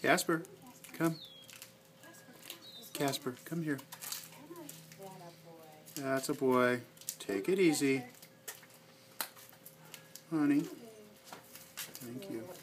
Casper, come. Casper, come here. That's a boy. Take it easy. Honey. Thank you.